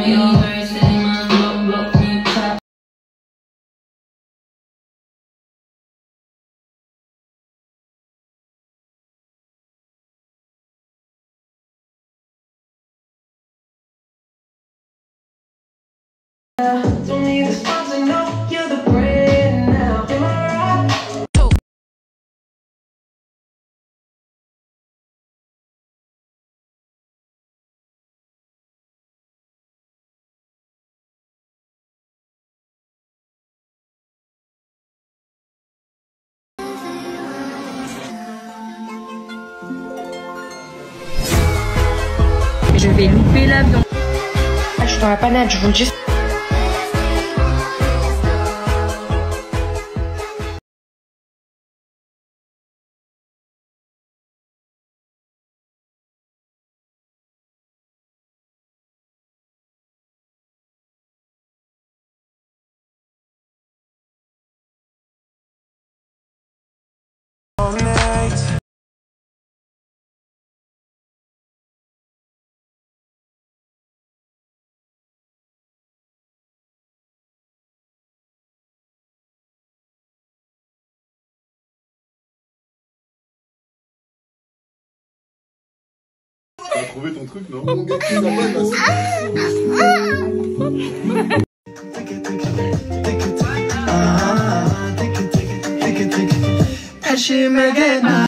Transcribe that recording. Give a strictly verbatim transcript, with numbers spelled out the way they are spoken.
Don't need the spot to know you're the brand now. Am I right? Je vais louper l'avion. Je suis dans la panade, je vous le dis. T'as trouvé ton truc, non? As she make it now.